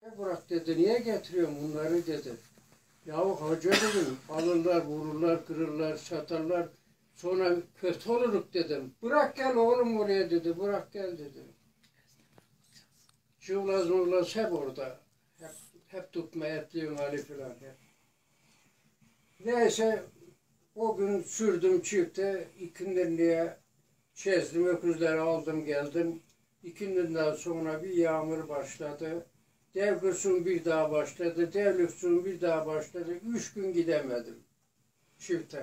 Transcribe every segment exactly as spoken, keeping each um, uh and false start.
Bırak dedi, niye getiriyorum bunları dedi. Yahu hoca dedim, alırlar, vururlar, kırırlar, satarlar. Sonra kötü oluruk dedim. Bırak gel oğlum oraya dedi, bırak gel dedi. Cıvlaz mıvlaz hep orada. Hep, hep tutma etliğin hali filan hep. Neyse o gün sürdüm çifte, ikindiye çezdim, öküzleri aldım geldim. İkindinden sonra bir yağmur başladı. Devgürsün bir daha başladı, devlüksün bir daha başladı. Üç gün gidemedim çifte.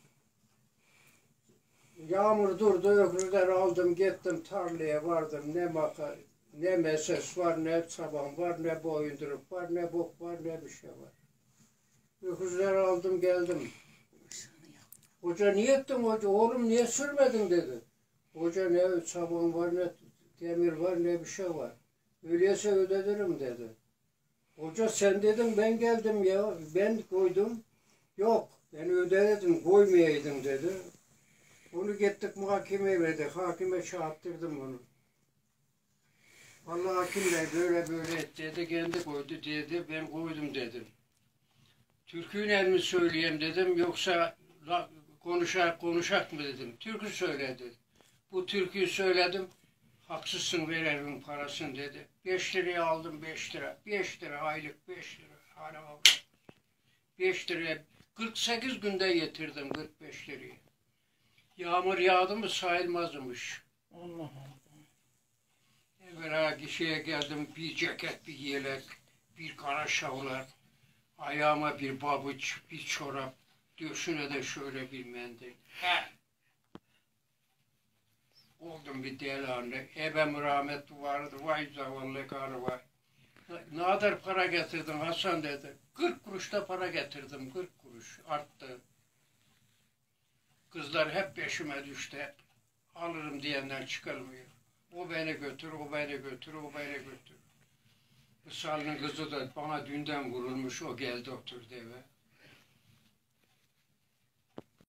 Yağmur durdu, öküzleri aldım, gittim tarlaya vardım. Ne maka, ne meses var, ne saban var, ne boyunduruk var, ne bok var, ne bir şey var. Öküzleri aldım geldim. Hoca niye ettin hoca? Oğlum niye sürmedin dedi. Hoca ne saban var, ne demir var, ne bir şey var. Öyleyse ödedirim dedi. Hoca sen dedim ben geldim ya. Ben koydum. Yok ben ödedim koymayaydın dedi. Onu gittik muhakemeye verdik. Hakime çağırttırdım onu. Vallahi hakim bey böyle böyle et dedi. Kendi koydu dedi. Ben koydum dedim. Türküyle mi söyleyeyim dedim. Yoksa konuşak konuşak mı dedim. Türkü söyledi. Bu türküyü söyledim. Haksızsın ver evin parasını dedi. Beş liraya aldım beş lira. Beş lira aylık beş lira. Hala aldım. Beş liraya kırk sekiz günde getirdim kırk beş lirayı. Yağmur yağdı mı sayılmazmış. Allah Allah. Evvela kişiye geldim bir ceket, bir yelek, bir kara şavlar. Ayağıma bir babuç, bir çorap. Döşüne de şöyle bir mendil. He. Oldum bir deli anne. Ebem rahmetli vardı. Vay zavallı karı vay. Ne kadar para getirdin Hasan dedi. Kırk kuruşta para getirdim. Kırk kuruş arttı. Kızlar hep peşime düştü. Alırım diyenden çıkarmıyor. O beni götür, o beni götür, o beni götür. Salının kızı da bana dünden vurulmuş. O geldi oturdu eve.